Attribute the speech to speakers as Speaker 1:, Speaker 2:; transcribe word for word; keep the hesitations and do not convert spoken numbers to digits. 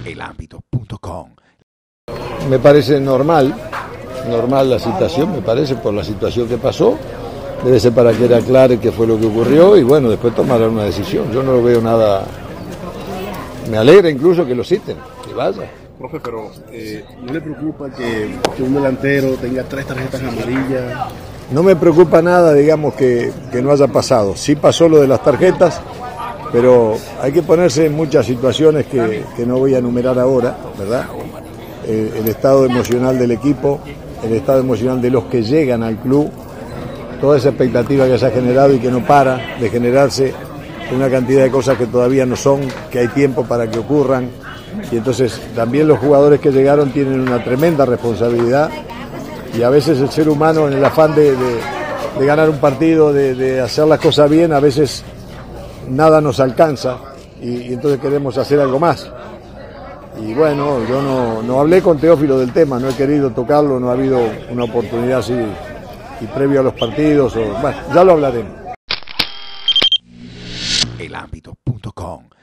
Speaker 1: el ámbito punto com.
Speaker 2: Me parece normal, normal la situación, me parece por la situación que pasó. Debe ser para que era claro qué fue lo que ocurrió y bueno, después tomarán una decisión. Yo no lo veo nada, me alegra incluso que lo citen, que vaya.
Speaker 3: Profe, pero eh, ¿no le preocupa que, que un delantero tenga tres tarjetas amarillas?
Speaker 2: No me preocupa nada, digamos, que, que no haya pasado. Sí pasó lo de las tarjetas, pero hay que ponerse en muchas situaciones que, que no voy a enumerar ahora, ¿verdad? El, el estado emocional del equipo, el estado emocional de los que llegan al club, toda esa expectativa que se ha generado y que no para de generarse, una cantidad de cosas que todavía no son, que hay tiempo para que ocurran, y entonces también los jugadores que llegaron tienen una tremenda responsabilidad, y a veces el ser humano en el afán de, de, de ganar un partido, de, de hacer las cosas bien, a veces nada nos alcanza, y, y entonces queremos hacer algo más. Y bueno, yo no, no hablé con Teófilo del tema, no he querido tocarlo, no ha habido una oportunidad así, y previo a los partidos, o, bueno, ya lo hablaremos.
Speaker 1: el ámbito punto com